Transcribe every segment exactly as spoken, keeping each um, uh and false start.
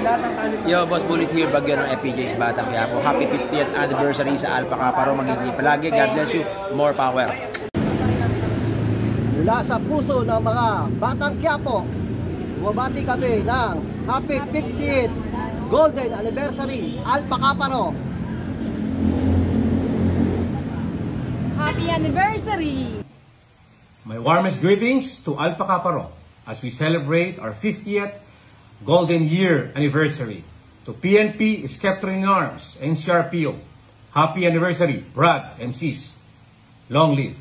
Yo, Boss Bullet here, Bagyo ng F P J's Batang Quiapo. Happy fiftieth anniversary sa Alpha Kappa Rho. Magiging palagi. God bless you. More power. Mula sa puso ng mga Batang Quiapo, bumabati kami ng Happy fiftieth Golden Anniversary Alpha Kappa Rho. Happy anniversary! My warmest greetings to Alpha Kappa Rho as we celebrate our fiftieth Golden Year Anniversary. To P N P, Skeptrin Arms, N C R P O, happy anniversary, Brad and Sis. Long live!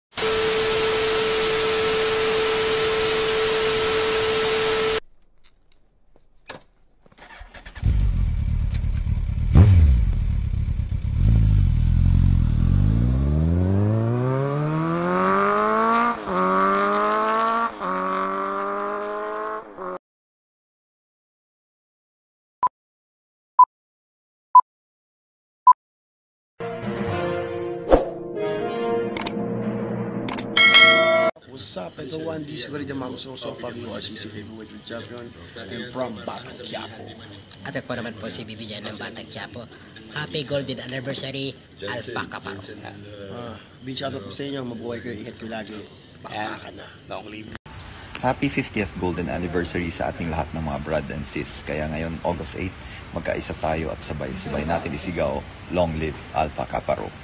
What's up? Ito one D Sigurd Jamang Soso Fabio R C C Heavyweight Champion and from Batang Quiapo. At ako naman po si Bibian ng Batang Quiapo. Happy Golden Anniversary Alpha Kappa Rho. Ah, big shout out po sa inyo. Mabuhay kayo, ingat kayo lagi. Pakaka na. Long live. Happy fiftieth Golden Anniversary sa ating lahat ng mga brad and sis. Kaya ngayon, August eighth, magkaisa tayo at sabay-sabay natin isigaw, Long live Alpha Kappa Rho.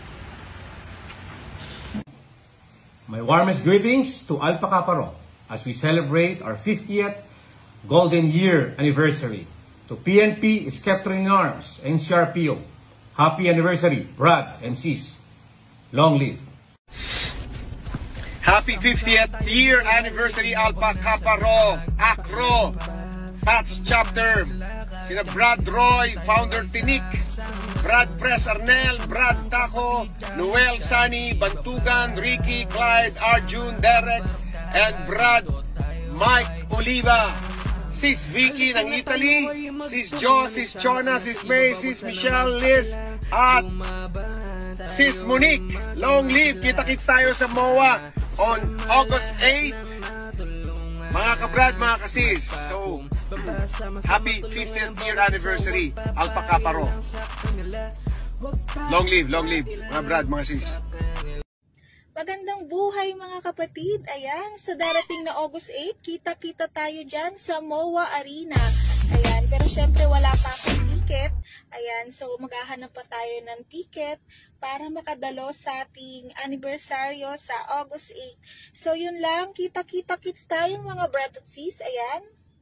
My warmest greetings to Alpha Kappa Rho as we celebrate our fiftieth Golden Year Anniversary. To P N P, Skeptrin Arms, N C R P O, happy anniversary, Brad and Sis. Long live! Happy fiftieth year anniversary Alpha Kappa Rho, Acro, Pats Chapter, sina Brad Roy, Founder Tinik, Brad Pres Arnel, Brad Taco, Noel Sani, Bantugan, Ricky, Clyde, Arjun, Derek, and Brad Mike Oliva. Sis Vicky ng Italy, Sis Jo, Sis Chona, Sis May, Sis Michelle, Liz, at Sis Monique. Long live! Kita-kits tayo sa M O A on August eighth. Mga kabrad, mga kasis. So, happy fiftieth year anniversary, Alpha Kappa Rho. Long live, long live, mga brad, mga sis. Magandang buhay mga kapatid. Ayan, sa darating na August eighth, kita-kita tayo dyan sa M O A Arena. Ayan, pero syempre wala pa akong ticket. Ayan, so maghahanap pa tayo ng ticket para makadalo sa ating anibersaryo sa August eighth. So yun lang, kita-kita kits tayo mga brad at sis. Ayan.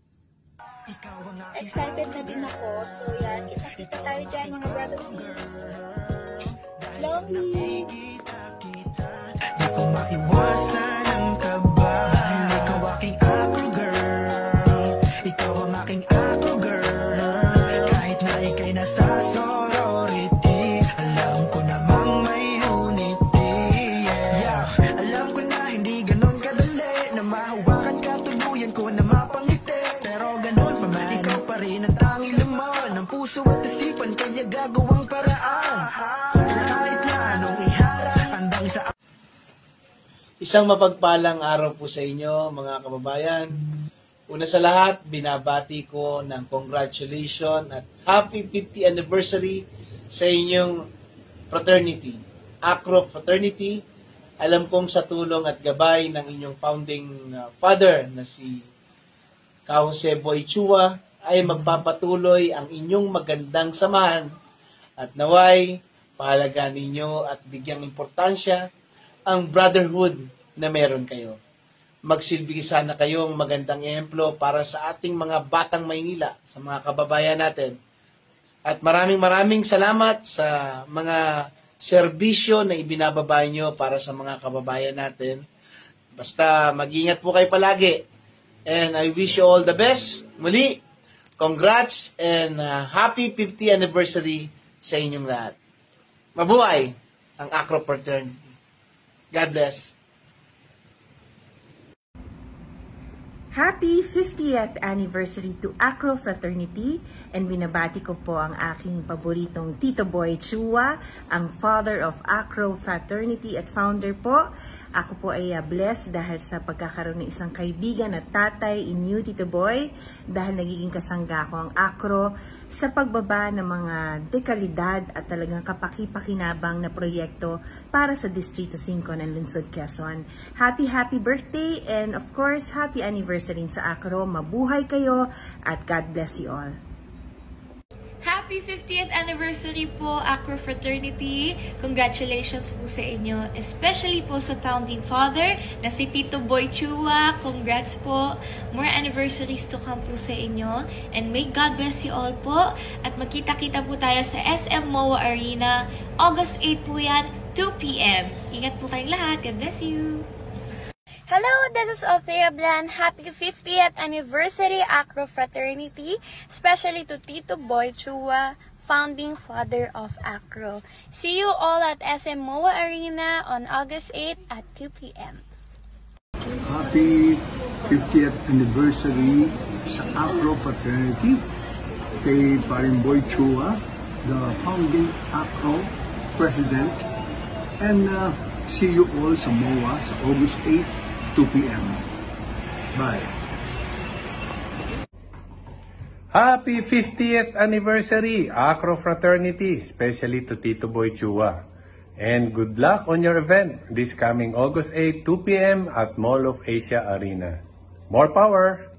Excited na din ako. So yan, kita-kita tayo dyan mga brad at sis. Long live! Di ko maiwasan ang kaba. Ikaw aking ako girl. Ikaw ang aking ako girl. Kahit na ika'y nasa sorority, alam ko namang may unity. Yeah. Alam ko na hindi ganon kadali na mahawakan ka, tuluyan ko na mapangiti. Pero ganon pa man, ikaw pa rin ang tanging laman ng puso at isipan, kaya gagawang paraan. Kahit na anong iharap, handang sa Isang mapagpalang araw po sa inyo, mga kababayan. Una sa lahat, binabati ko ng congratulations at happy fiftieth anniversary sa inyong fraternity, Acro Fraternity. Alam kong sa tulong at gabay ng inyong founding father na si Ka Jose Boy Chua ay magpapatuloy ang inyong magandang samahan at naway pahalagaan ninyo at bigyang importansya ang brotherhood na meron kayo. Magsilbi sana kayong magandang ehemplo para sa ating mga batang Maynila, sa mga kababayan natin. At maraming maraming salamat sa mga serbisyo na ibinababa nyo para sa mga kababayan natin. Basta mag-ingat po kayo palagi. And I wish you all the best. Muli, congrats and uh, happy fiftieth anniversary sa inyong lahat. Mabuhay ang Acro Fraternity. God bless. Happy fiftieth anniversary to Acro Fraternity, and binabati ko po ang aking paboritong Tito Boy Chua, ang father of Acro Fraternity at founder po. Ako po ay uh, blessed dahil sa pagkakaroon ng isang kaibigan at tatay inyo, Tito Boy, dahil nagiging kasangga ko ang Acro sa pagbaba ng mga dekalidad at talagang kapaki-pakinabang na proyekto para sa Distrito five ng Lungsod Quezon. Happy, happy birthday and of course, happy anniversary sa Acro. Mabuhay kayo at God bless you all. Happy fiftieth anniversary po, Acro Fraternity. Congratulations po sa inyo, especially po sa founding father na si Tito Boy Chua. Congrats po. More anniversaries to come po sa inyo. And may God bless you all po. At magkita-kita po tayo sa S M M O A Arena. August eighth po yan, two p m Ingat po kayong lahat. God bless you. Hello, this is Althea Blan. Happy fiftieth anniversary, Acro Fraternity, especially to Tito Boy Chua, founding father of Acro. See you all at S M M O A Arena on August eighth at two p m Happy fiftieth anniversary sa Acro Fraternity kay Paring Boy Chua, the founding Acro president. And uh, see you all sa M O A sa August eighth, two p m Bye. Happy fiftieth anniversary, Acro Fraternity, especially to Tito Boy Chua. And good luck on your event this coming August eighth, two p m at Mall of Asia Arena. More power!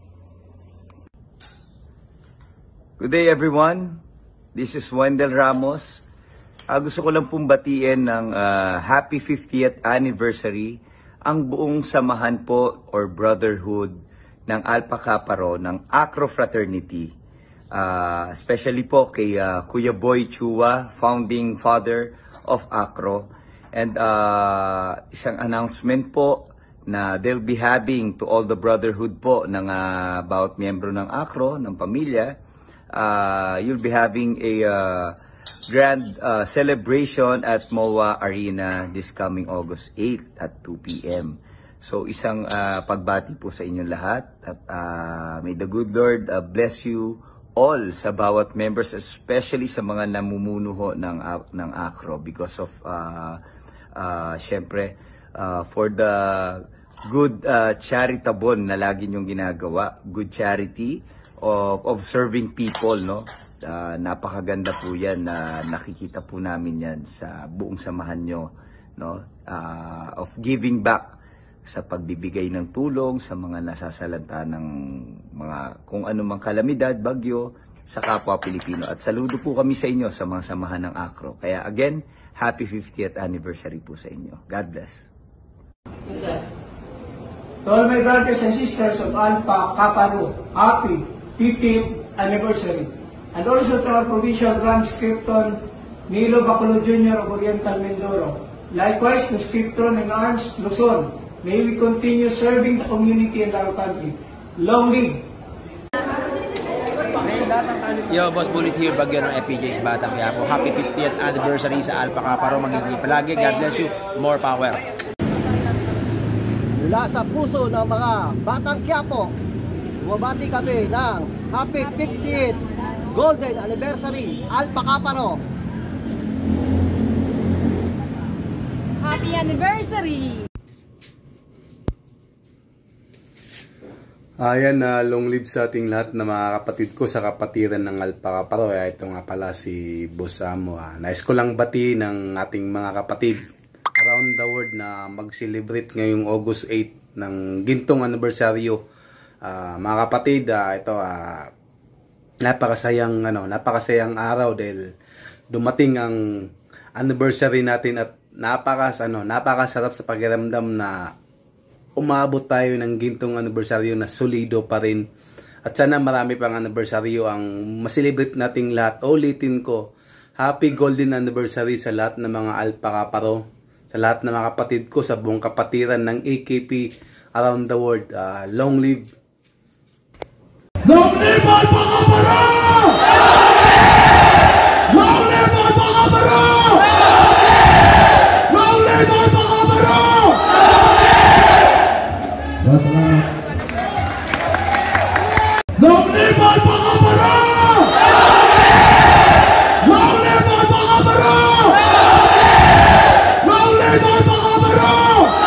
Good day everyone. This is Wendell Ramos. Uh, gusto ko lang pong batiin ng uh, happy fiftieth anniversary ang buong samahan po or brotherhood ng Alpha Kappa Rho ng Acro Fraternity. Uh, especially po kay uh, Kuya Boy Chua, founding father of Acro. And uh, isang announcement po na they'll be having to all the brotherhood po ng uh, bawat miyembro ng Acro, ng pamilya. Uh, you'll be having a uh, grand uh, celebration at M O A Arena this coming August eighth at two p m So isang uh, pagbati po sa inyong lahat at uh, may the good Lord uh, bless you all sa bawat members, especially sa mga namumuno ho ng, uh, ng Acro because of uh, uh, syempre uh, for the good uh, charitable na lagi nyong ginagawa, good charity of, of serving people, no? Uh, napakaganda po yan na nakikita po namin yan sa buong samahan nyo, no? Uh, of giving back sa pagbibigay ng tulong sa mga nasasalanta ng mga kung anumang kalamidad, bagyo sa kapwa Pilipino. At saludo po kami sa inyo sa mga samahan ng Acro. Kaya again, happy fiftieth anniversary po sa inyo. God bless. To all my brothers and sisters of Alpha Kappa Rho, happy fiftieth anniversary. And also to our provincial Grand Scripton, Nilo Bacolod Junior of Oriental Mindoro. Likewise, to Scripton and Arms, Luzon. May we continue serving the community and our country. Long live! Yo, Boss Bullet here, bagyo ng F P J's Batang Quiapo. Happy fiftieth anniversary sa Alpha Kappa Rho. Magiging palagi. God bless you. More power. Mula sa puso ng mga Batang Quiapo, bumabati kami ng Happy fiftieth Golden Anniversary, Alpha Kappa Rho. Happy anniversary! Ayan, uh, long live sa ating lahat na mga kapatid ko sa kapatiran ng Alpha Kappa Rho. Ito nga pala si Boss Amo. Uh, nais ko lang bati ng ating mga kapatid around the world na mag-celebrate ngayong August eighth ng gintong anibersaryo. Uh, mga kapatid, uh, ito uh, napakasayang ano, napakasayang araw dahil dumating ang anniversary natin at napakas ano, napakasarap sa pakiramdam na umabot tayo ng gintong anibersaryo na solido pa rin. At sana marami pang anibersaryo ang masilibrate nating lahat. Ulitin ko, happy golden anniversary sa lahat ng mga Alpha Kappa Rho, sa lahat ng mga kapatid ko, sa buong kapatiran ng A K P around the world. Uh, long live! Long live Alpha Kappa Rho! Long live Alpha Kappa Rho! Long live Alpha Kappa Rho! Long live Alpha Kappa Rho! Long live Alpha Kappa Rho! Long live Alpha Kappa Rho!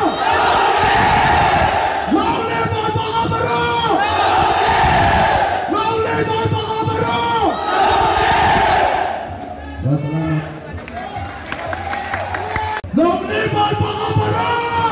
Long live Alpha Kappa Rho! Long live Alpha Kappa Rho! Long live Alpha Kappa Rho!